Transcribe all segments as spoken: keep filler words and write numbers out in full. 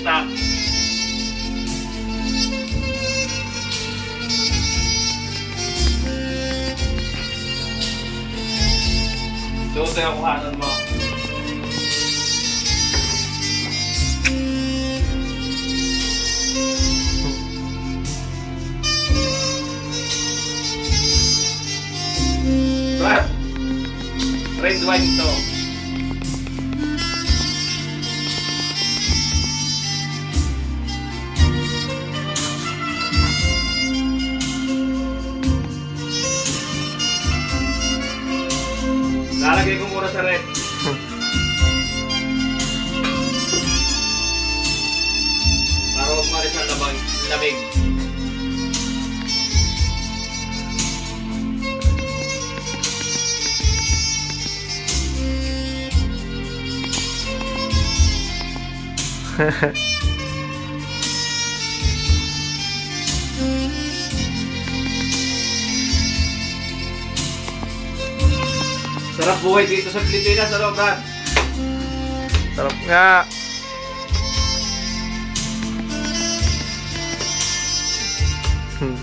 stock. So, ito yung kuhanan mo. Brad, red wine to. Lalagay ko muna sa red. Para huwag maris ang labang lamig. Sarap buhay dito sa Pilipinas, ano, Brad? Sarap nga. Hmm.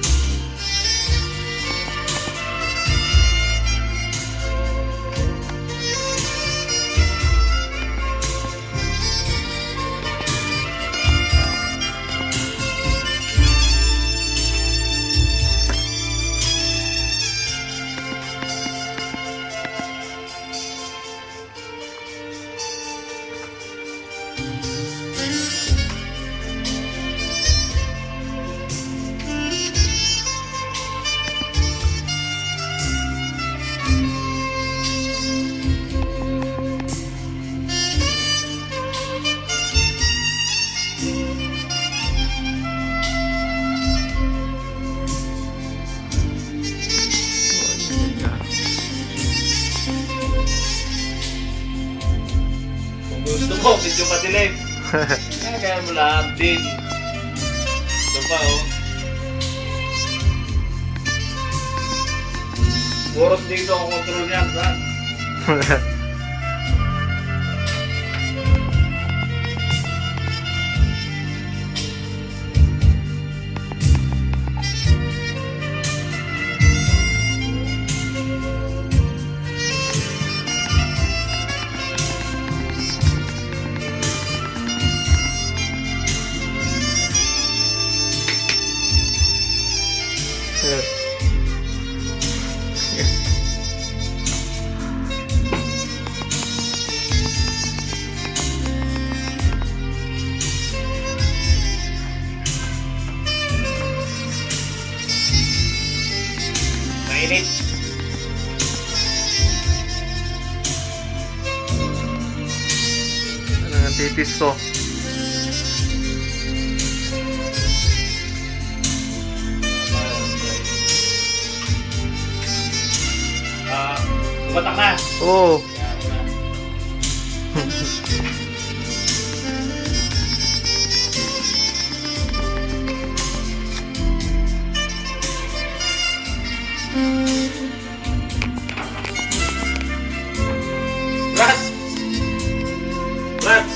Gusto mo, medyo madilim. Kaya mo lang din. Ito pa, oh. Boros dito ang control niyan, Brad. Mainit. Ano nga titis to? Ah, tumatak na. Oo. Brad! Brad!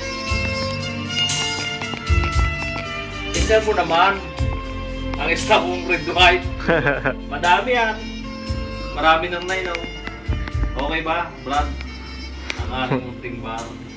Tingnan mo naman ang stock kong red wine. Madami yan. Marami nang nainaw. Okay ba, Brad? Ang ating munting bar.